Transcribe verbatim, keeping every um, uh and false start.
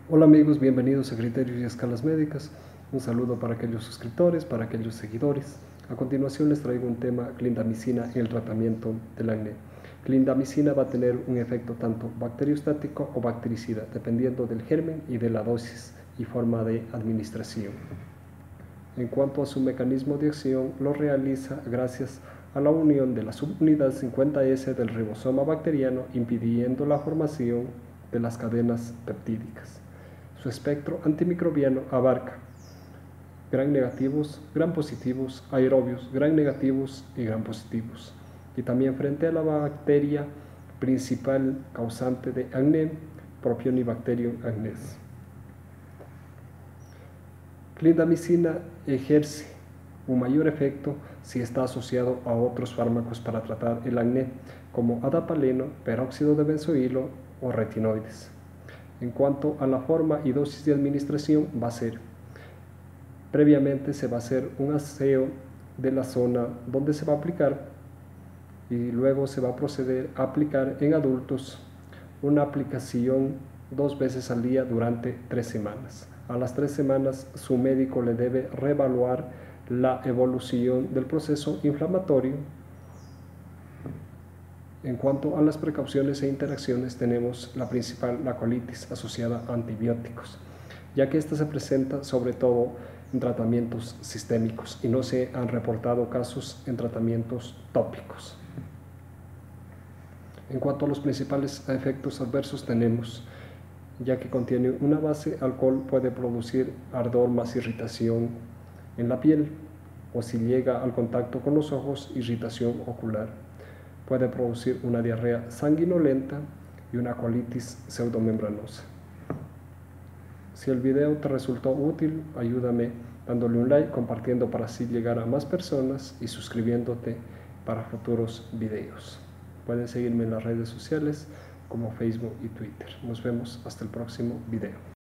Hola amigos, bienvenidos a Criterios y Escalas Médicas. Un saludo para aquellos suscriptores, para aquellos seguidores. A continuación les traigo un tema, clindamicina en el tratamiento del acné. Clindamicina va a tener un efecto tanto bacteriostático o bactericida, dependiendo del germen y de la dosis y forma de administración. En cuanto a su mecanismo de acción, lo realiza gracias a la unión de la subunidad cincuenta ese del ribosoma bacteriano, impidiendo la formación de las cadenas peptídicas. Su espectro antimicrobiano abarca gram negativos, gram positivos, aerobios, gram negativos y gram positivos. Y también frente a la bacteria principal causante de acné, Propionibacterium acnes. Clindamicina ejerce un mayor efecto si está asociado a otros fármacos para tratar el acné, como adapaleno, peróxido de benzoilo o retinoides. En cuanto a la forma y dosis de administración, va a ser, previamente se va a hacer un aseo de la zona donde se va a aplicar y luego se va a proceder a aplicar en adultos una aplicación dos veces al día durante tres semanas. A las tres semanas su médico le debe reevaluar la evolución del proceso inflamatorio. En cuanto a las precauciones e interacciones, tenemos la principal, la colitis asociada a antibióticos, ya que esta se presenta sobre todo en tratamientos sistémicos y no se han reportado casos en tratamientos tópicos. En cuanto a los principales efectos adversos, tenemos, ya que contiene una base, alcohol puede producir ardor más irritación en la piel, o si llega al contacto con los ojos, irritación ocular. Puede producir una diarrea sanguinolenta y una colitis pseudomembranosa. Si el video te resultó útil, ayúdame dándole un like, compartiendo para así llegar a más personas y suscribiéndote para futuros videos. Pueden seguirme en las redes sociales como Facebook y Twitter. Nos vemos hasta el próximo video.